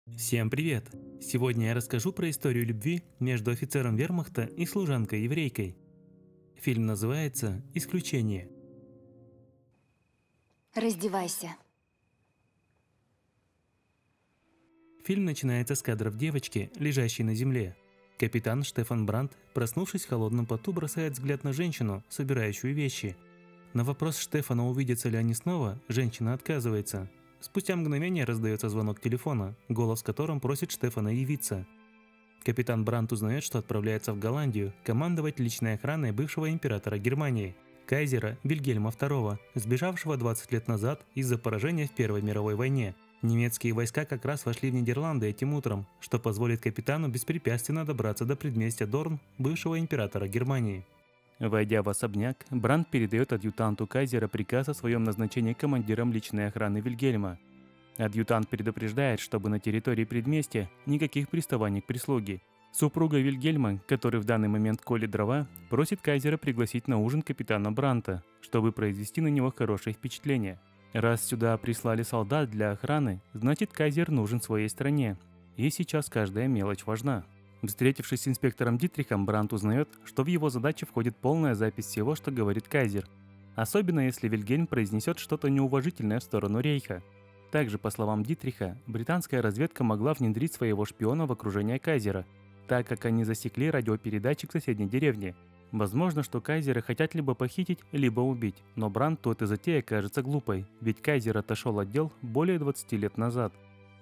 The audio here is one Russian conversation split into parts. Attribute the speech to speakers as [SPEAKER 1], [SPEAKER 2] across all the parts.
[SPEAKER 1] Всем привет! Сегодня я расскажу про историю любви между офицером вермахта и служанкой-еврейкой. Фильм называется «Исключение».
[SPEAKER 2] Раздевайся.
[SPEAKER 1] Фильм начинается с кадров девочки, лежащей на земле. Капитан Штефан Брандт, проснувшись в холодном поту, бросает взгляд на женщину, собирающую вещи. На вопрос Штефана, увидятся ли они снова, женщина отказывается. Спустя мгновение раздается звонок телефона, голос в котором просит Штефана явиться. Капитан Брандт узнает, что отправляется в Голландию командовать личной охраной бывшего императора Германии, кайзера Вильгельма II, сбежавшего 20 лет назад из-за поражения в Первой мировой войне. Немецкие войска как раз вошли в Нидерланды этим утром, что позволит капитану беспрепятственно добраться до предместья Дорн, бывшего императора Германии. Войдя в особняк, Брандт передает адъютанту кайзера приказ о своем назначении командиром личной охраны Вильгельма. Адъютант предупреждает, чтобы на территории предместья никаких приставаний к прислуге. Супруга Вильгельма, который в данный момент колет дрова, просит кайзера пригласить на ужин капитана Брандта, чтобы произвести на него хорошее впечатление. Раз сюда прислали солдат для охраны, значит кайзер нужен своей стране, и сейчас каждая мелочь важна. Встретившись с инспектором Дитрихом, Брандт узнает, что в его задачи входит полная запись всего, что говорит кайзер. Особенно если Вильгельм произнесет что-то неуважительное в сторону рейха. Также, по словам Дитриха, британская разведка могла внедрить своего шпиона в окружение кайзера, так как они засекли радиопередатчик в соседней деревне. Возможно, что кайзера хотят либо похитить, либо убить, но Брандту эта затея кажется глупой, ведь кайзер отошел от дел более 20 лет назад.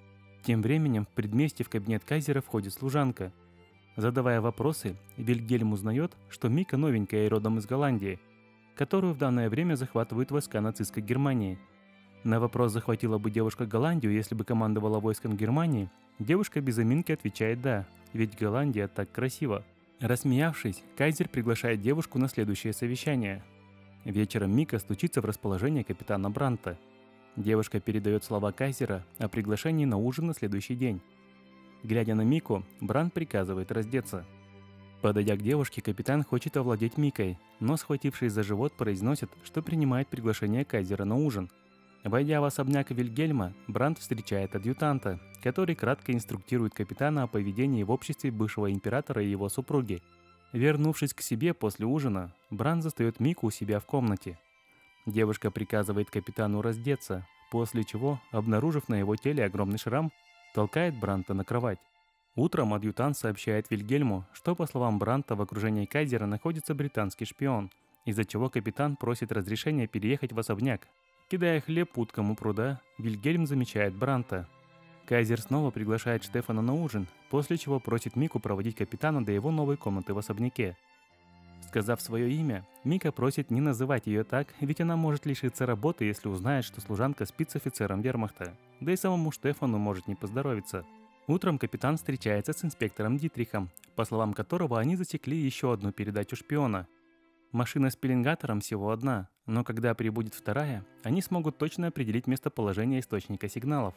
[SPEAKER 1] Тем временем в предместье в кабинет кайзера входит служанка. Задавая вопросы, Вильгельм узнает, что Мика новенькая и родом из Голландии, которую в данное время захватывают войска нацистской Германии. На вопрос, захватила бы девушка Голландию, если бы командовала войском Германии, девушка без заминки отвечает «да», ведь Голландия так красиво. Рассмеявшись, кайзер приглашает девушку на следующее совещание. Вечером Мика стучится в расположение капитана Брандта. Девушка передает слова кайзера о приглашении на ужин на следующий день. Глядя на Мику, Брандт приказывает раздеться. Подойдя к девушке, капитан хочет овладеть Микой, но, схватившись за живот, произносит, что принимает приглашение кайзера на ужин. Войдя в особняк Вильгельма, Брандт встречает адъютанта, который кратко инструктирует капитана о поведении в обществе бывшего императора и его супруги. Вернувшись к себе после ужина, Брандт застает Мику у себя в комнате. Девушка приказывает капитану раздеться, после чего, обнаружив на его теле огромный шрам, толкает Брандта на кровать. Утром адъютант сообщает Вильгельму, что, по словам Брандта, в окружении кайзера находится британский шпион, из-за чего капитан просит разрешения переехать в особняк. Кидая хлеб уткам у пруда, Вильгельм замечает Брандта. Кайзер снова приглашает Штефана на ужин, после чего просит Мику проводить капитана до его новой комнаты в особняке. Сказав свое имя, Мика просит не называть ее так, ведь она может лишиться работы, если узнает, что служанка спит с офицером вермахта. Да и самому Штефану может не поздоровиться. Утром капитан встречается с инспектором Дитрихом, по словам которого они засекли еще одну передачу шпиона. Машина с пеленгатором всего одна, но когда прибудет вторая, они смогут точно определить местоположение источника сигналов.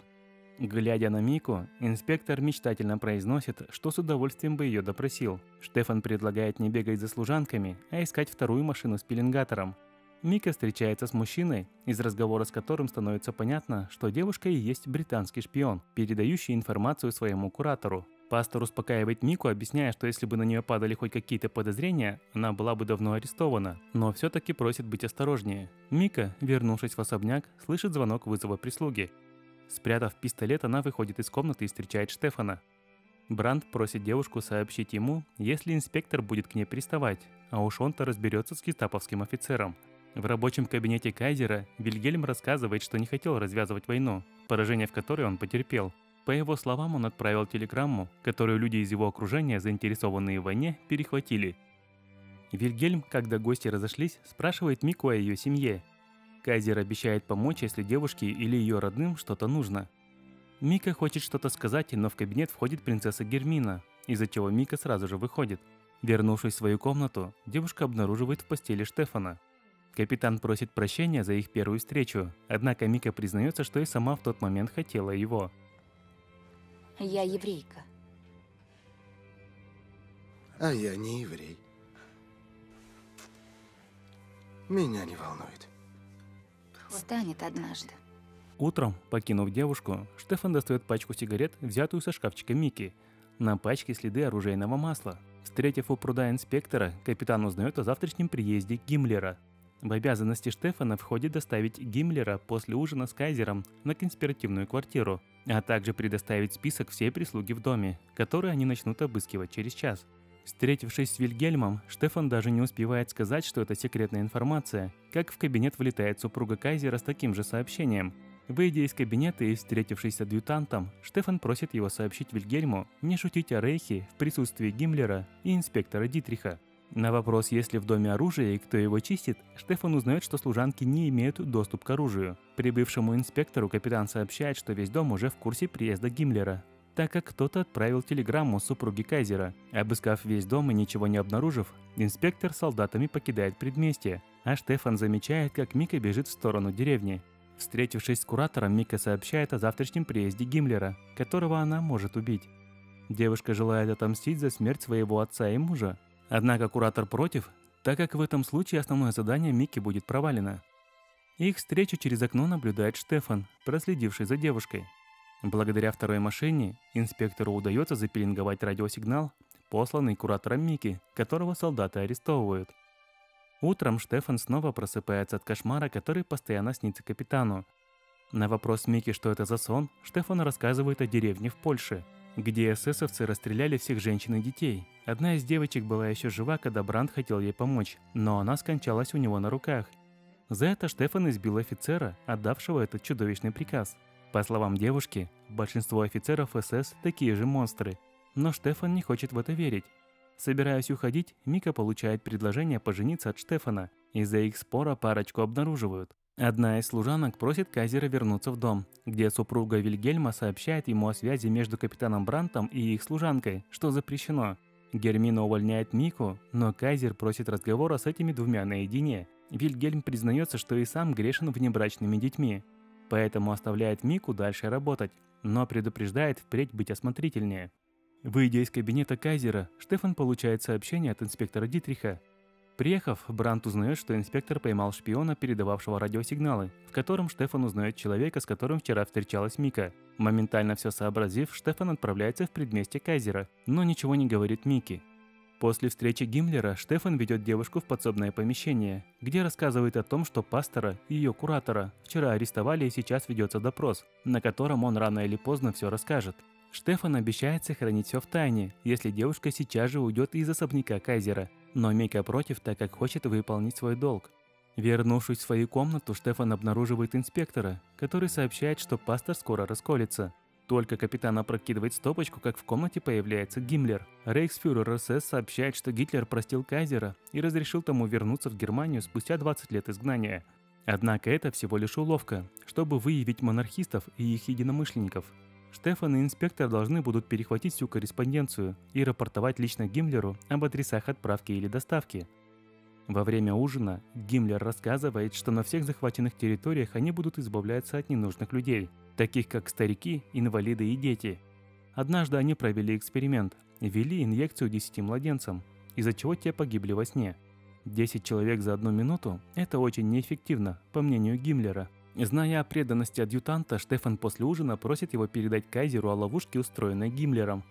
[SPEAKER 1] Глядя на Мику, инспектор мечтательно произносит, что с удовольствием бы ее допросил. Штефан предлагает не бегать за служанками, а искать вторую машину с пеленгатором. Мика встречается с мужчиной, из разговора с которым становится понятно, что девушка и есть британский шпион, передающий информацию своему куратору. Пастор успокаивает Мику, объясняя, что если бы на нее падали хоть какие-то подозрения, она была бы давно арестована, но все-таки просит быть осторожнее. Мика, вернувшись в особняк, слышит звонок вызова прислуги. Спрятав пистолет, она выходит из комнаты и встречает Штефана. Брандт просит девушку сообщить ему, если инспектор будет к ней приставать, а уж он-то разберется с гестаповским офицером. В рабочем кабинете кайзера Вильгельм рассказывает, что не хотел развязывать войну, поражение в которой он потерпел. По его словам, он отправил телеграмму, которую люди из его окружения, заинтересованные в войне, перехватили. Вильгельм, когда гости разошлись, спрашивает Мику о ее семье. Кайзер обещает помочь, если девушке или ее родным что-то нужно. Мика хочет что-то сказать, но в кабинет входит принцесса Гермина, из-за чего Мика сразу же выходит. Вернувшись в свою комнату, девушка обнаруживает в постели Штефана. Капитан просит прощения за их первую встречу, однако Мика признается, что и сама в тот момент хотела его.
[SPEAKER 2] Я еврейка.
[SPEAKER 3] А я не еврей. Меня не волнует.
[SPEAKER 2] Станет однажды.
[SPEAKER 1] Утром, покинув девушку, Штефан достает пачку сигарет, взятую со шкафчика Микки. На пачке следы оружейного масла. Встретив у пруда инспектора, капитан узнает о завтрашнем приезде Гиммлера. В обязанности Штефана входит доставить Гиммлера после ужина с Кайзером на конспиративную квартиру, а также предоставить список всей прислуги в доме, который они начнут обыскивать через час. Встретившись с Вильгельмом, Штефан даже не успевает сказать, что это секретная информация, как в кабинет влетает супруга Кайзера с таким же сообщением. Выйдя из кабинета и встретившись с адъютантом, Штефан просит его сообщить Вильгельму не шутить о Рейхе в присутствии Гиммлера и инспектора Дитриха. На вопрос, есть ли в доме оружие и кто его чистит, Штефан узнает, что служанки не имеют доступ к оружию. Прибывшему инспектору капитан сообщает, что весь дом уже в курсе приезда Гиммлера, так как кто-то отправил телеграмму супруге Кайзера. Обыскав весь дом и ничего не обнаружив, инспектор с солдатами покидает предместье, а Штефан замечает, как Мика бежит в сторону деревни. Встретившись с куратором, Мика сообщает о завтрашнем приезде Гиммлера, которого она может убить. Девушка желает отомстить за смерть своего отца и мужа. Однако куратор против, так как в этом случае основное задание Мики будет провалено. Их встречу через окно наблюдает Штефан, проследивший за девушкой. Благодаря второй машине инспектору удается запеленговать радиосигнал, посланный куратором Мики, которого солдаты арестовывают. Утром Штефан снова просыпается от кошмара, который постоянно снится капитану. На вопрос Мики, что это за сон, Штефан рассказывает о деревне в Польше, где эсэсовцы расстреляли всех женщин и детей. Одна из девочек была еще жива, когда Брандт хотел ей помочь, но она скончалась у него на руках. За это Штефан избил офицера, отдавшего этот чудовищный приказ. По словам девушки, большинство офицеров СС такие же монстры, но Штефан не хочет в это верить. Собираясь уходить, Мика получает предложение пожениться от Штефана. Из-за их спора парочку обнаруживают. Одна из служанок просит Кайзера вернуться в дом, где супруга Вильгельма сообщает ему о связи между капитаном Брандтом и их служанкой, что запрещено. Гермина увольняет Мику, но Кайзер просит разговора с этими двумя наедине. Вильгельм признается, что и сам грешен внебрачными детьми, поэтому оставляет Мику дальше работать, но предупреждает впредь быть осмотрительнее. Выйдя из кабинета Кайзера, Штефан получает сообщение от инспектора Дитриха. Приехав, Брандт узнает, что инспектор поймал шпиона, передававшего радиосигналы, в котором Штефан узнает человека, с которым вчера встречалась Мика. Моментально все сообразив, Штефан отправляется в предместье Кайзера, но ничего не говорит Мике. После встречи Гиммлера Штефан ведет девушку в подсобное помещение, где рассказывает о том, что пастора и ее куратора вчера арестовали и сейчас ведется допрос, на котором он рано или поздно все расскажет. Штефан обещает сохранить все в тайне, если девушка сейчас же уйдет из особняка Кайзера, но Мика против, так как хочет выполнить свой долг. Вернувшись в свою комнату, Штефан обнаруживает инспектора, который сообщает, что пастор скоро расколется. Только капитан опрокидывает стопочку, как в комнате появляется Гиммлер. Рейхсфюрер СС сообщает, что Гитлер простил Кайзера и разрешил тому вернуться в Германию спустя 20 лет изгнания. Однако это всего лишь уловка, чтобы выявить монархистов и их единомышленников. Штефан и инспектор должны будут перехватить всю корреспонденцию и рапортовать лично Гиммлеру об адресах отправки или доставки. Во время ужина Гиммлер рассказывает, что на всех захваченных территориях они будут избавляться от ненужных людей, таких как старики, инвалиды и дети. Однажды они провели эксперимент и ввели инъекцию 10 младенцам, из-за чего те погибли во сне. 10 человек за 1 минуту – это очень неэффективно, по мнению Гиммлера. Зная о преданности адъютанта, Штефан после ужина просит его передать Кайзеру о ловушке, устроенной Гиммлером.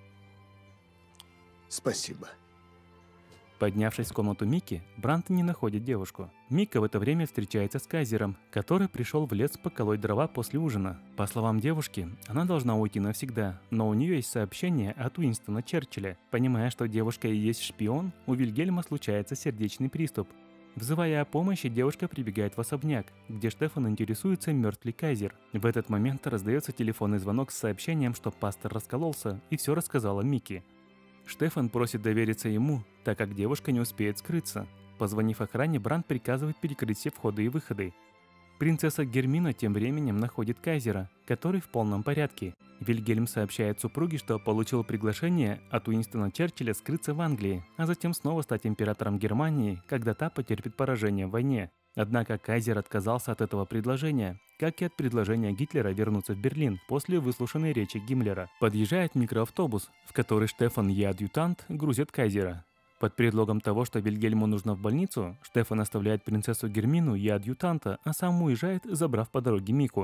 [SPEAKER 3] Спасибо.
[SPEAKER 1] Поднявшись в комнату Мики, Брандт не находит девушку. Мика в это время встречается с Кайзером, который пришел в лес поколоть дрова после ужина. По словам девушки, она должна уйти навсегда, но у нее есть сообщение от Уинстона Черчилля. Понимая, что девушка и есть шпион, у Вильгельма случается сердечный приступ. Взывая о помощи, девушка прибегает в особняк, где Штефан интересуется, мертв ли Кайзер. В этот момент раздается телефонный звонок с сообщением, что пастор раскололся и все рассказала Мике. Штефан просит довериться ему, так как девушка не успеет скрыться. Позвонив охране, Брандт приказывает перекрыть все входы и выходы. Принцесса Гермина тем временем находит Кайзера, который в полном порядке. Вильгельм сообщает супруге, что получил приглашение от Уинстона Черчилля скрыться в Англии, а затем снова стать императором Германии, когда та потерпит поражение в войне. Однако Кайзер отказался от этого предложения, как и от предложения Гитлера вернуться в Берлин после выслушанной речи Гиммлера. Подъезжает микроавтобус, в который Штефан и адъютант грузят Кайзера. Под предлогом того, что Вильгельму нужно в больницу, Штефан оставляет принцессу Гермину и адъютанта, а сам уезжает, забрав по дороге Мику.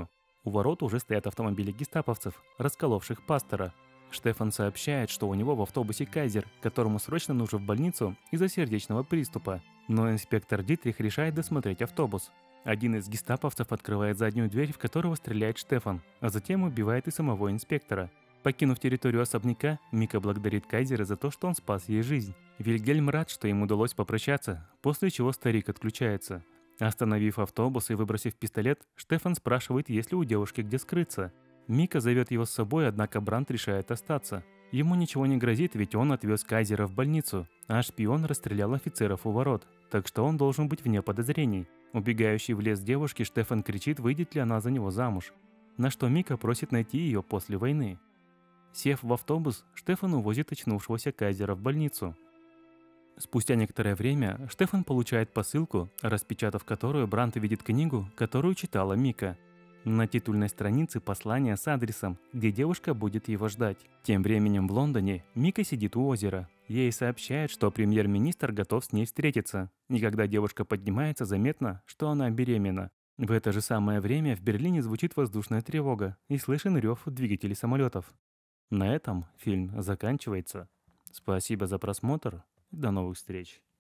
[SPEAKER 1] У ворот уже стоят автомобили гестаповцев, расколовших пастора. Штефан сообщает, что у него в автобусе Кайзер, которому срочно нужен в больницу из-за сердечного приступа. Но инспектор Дитрих решает досмотреть автобус. Один из гестаповцев открывает заднюю дверь, в которого стреляет Штефан, а затем убивает и самого инспектора. Покинув территорию особняка, Мика благодарит Кайзера за то, что он спас ей жизнь. Вильгельм рад, что им удалось попрощаться, после чего старик отключается. Остановив автобус и выбросив пистолет, Штефан спрашивает, есть ли у девушки где скрыться. Мика зовет его с собой, однако Брандт решает остаться. Ему ничего не грозит, ведь он отвез Кайзера в больницу, а шпион расстрелял офицеров у ворот, так что он должен быть вне подозрений. Убегающий в лес девушки Штефан кричит, выйдет ли она за него замуж. На что Мика просит найти ее после войны. Сев в автобус, Штефан увозит очнувшегося Кайзера в больницу. Спустя некоторое время Штефан получает посылку, распечатав которую, Брандт видит книгу, которую читала Мика. На титульной странице послание с адресом, где девушка будет его ждать. Тем временем в Лондоне Мика сидит у озера. Ей сообщают, что премьер-министр готов с ней встретиться. И когда девушка поднимается, заметно, что она беременна. В это же самое время в Берлине звучит воздушная тревога и слышен рев двигателей самолетов. На этом фильм заканчивается. Спасибо за просмотр. До новых встреч.